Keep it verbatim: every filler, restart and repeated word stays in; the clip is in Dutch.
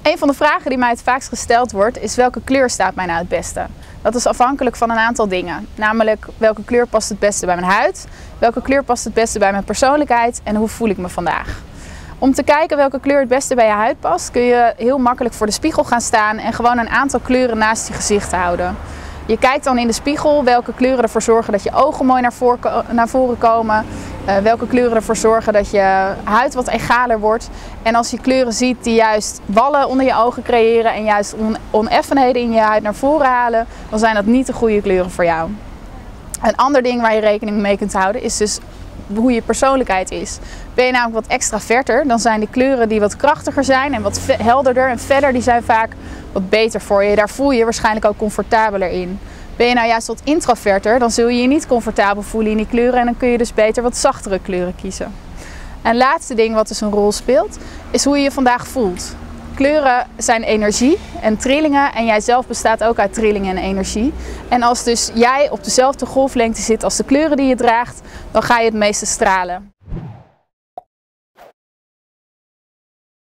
Een van de vragen die mij het vaakst gesteld wordt is: welke kleur staat mij nou het beste? Dat is afhankelijk van een aantal dingen. Namelijk, welke kleur past het beste bij mijn huid? Welke kleur past het beste bij mijn persoonlijkheid? En hoe voel ik me vandaag? Om te kijken welke kleur het beste bij je huid past, kun je heel makkelijk voor de spiegel gaan staan en gewoon een aantal kleuren naast je gezicht houden. Je kijkt dan in de spiegel welke kleuren ervoor zorgen dat je ogen mooi naar voren, naar voren komen. Uh, welke kleuren ervoor zorgen dat je huid wat egaler wordt. En als je kleuren ziet die juist wallen onder je ogen creëren en juist on oneffenheden in je huid naar voren halen, dan zijn dat niet de goede kleuren voor jou. Een ander ding waar je rekening mee kunt houden is dus hoe je persoonlijkheid is. Ben je namelijk wat extraverter, dan zijn die kleuren die wat krachtiger zijn en wat helderder en verder, die zijn vaak wat beter voor je. Daar voel je je waarschijnlijk ook comfortabeler in. Ben je nou juist wat introverter, dan zul je je niet comfortabel voelen in die kleuren en dan kun je dus beter wat zachtere kleuren kiezen. En laatste ding wat dus een rol speelt, is hoe je je vandaag voelt. Kleuren zijn energie en trillingen en jij zelf bestaat ook uit trillingen en energie. En als dus jij op dezelfde golflengte zit als de kleuren die je draagt, dan ga je het meeste stralen.